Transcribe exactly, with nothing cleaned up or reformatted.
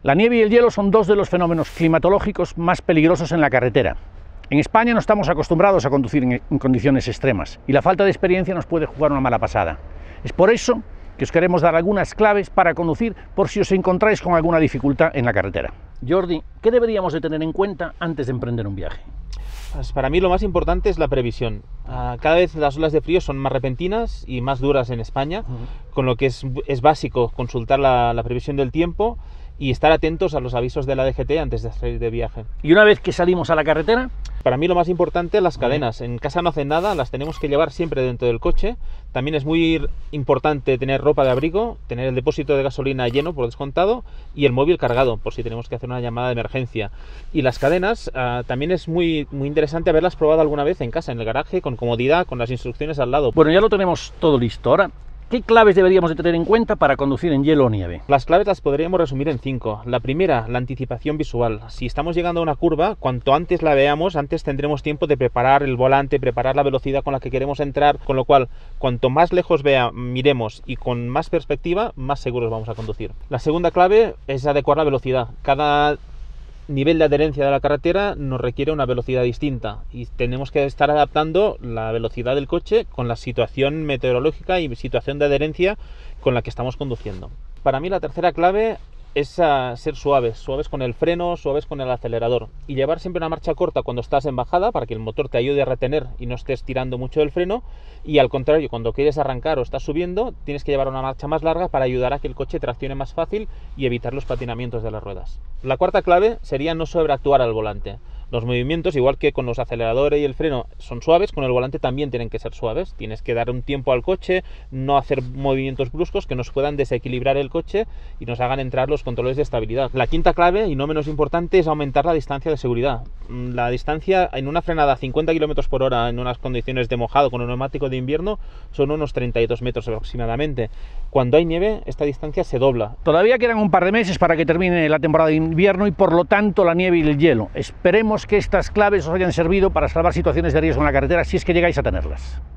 La nieve y el hielo son dos de los fenómenos climatológicos más peligrosos en la carretera. En España no estamos acostumbrados a conducir en, en condiciones extremas y la falta de experiencia nos puede jugar una mala pasada. Es por eso que os queremos dar algunas claves para conducir por si os encontráis con alguna dificultad en la carretera. Jordi, ¿qué deberíamos de tener en cuenta antes de emprender un viaje? Pues para mí lo más importante es la previsión. Cada vez las olas de frío son más repentinas y más duras en España, uh-huh. con lo que es, es básico consultar la, la previsión del tiempo y estar atentos a los avisos de la D G T antes de salir de viaje. ¿Y una vez que salimos a la carretera? Para mí lo más importante es las cadenas. En casa no hacen nada, las tenemos que llevar siempre dentro del coche. También es muy importante tener ropa de abrigo, tener el depósito de gasolina lleno por descontado y el móvil cargado por si tenemos que hacer una llamada de emergencia. Y las cadenas uh, también es muy, muy interesante haberlas probado alguna vez en casa, en el garaje, con comodidad, con las instrucciones al lado. Bueno, ya lo tenemos todo listo. Ahora, ¿qué claves deberíamos de tener en cuenta para conducir en hielo o nieve? Las claves las podríamos resumir en cinco. La primera, la anticipación visual. Si estamos llegando a una curva, cuanto antes la veamos, antes tendremos tiempo de preparar el volante, preparar la velocidad con la que queremos entrar, con lo cual, cuanto más lejos vea, miremos y con más perspectiva, más seguros vamos a conducir. La segunda clave es adecuar la velocidad. Cada nivel de adherencia de la carretera nos requiere una velocidad distinta y tenemos que estar adaptando la velocidad del coche con la situación meteorológica y situación de adherencia con la que estamos conduciendo. Para mí la tercera clave es uh, ser suaves, suaves con el freno, suaves con el acelerador y llevar siempre una marcha corta cuando estás en bajada para que el motor te ayude a retener y no estés tirando mucho del freno, y al contrario, cuando quieres arrancar o estás subiendo tienes que llevar una marcha más larga para ayudar a que el coche traccione más fácil y evitar los patinamientos de las ruedas. La cuarta clave sería no sobreactuar al volante. Los movimientos, igual que con los aceleradores y el freno, son suaves, con el volante también tienen que ser suaves. Tienes que dar un tiempo al coche, no hacer movimientos bruscos que nos puedan desequilibrar el coche y nos hagan entrar los controles de estabilidad. La quinta clave, y no menos importante, es aumentar la distancia de seguridad. La distancia en una frenada a cincuenta kilómetros por hora en unas condiciones de mojado con un neumático de invierno son unos treinta y dos metros aproximadamente. Cuando hay nieve, esta distancia se dobla. Todavía quedan un par de meses para que termine la temporada de invierno y por lo tanto la nieve y el hielo. Esperemos que estas claves os hayan servido para salvar situaciones de riesgo en la carretera si es que llegáis a tenerlas.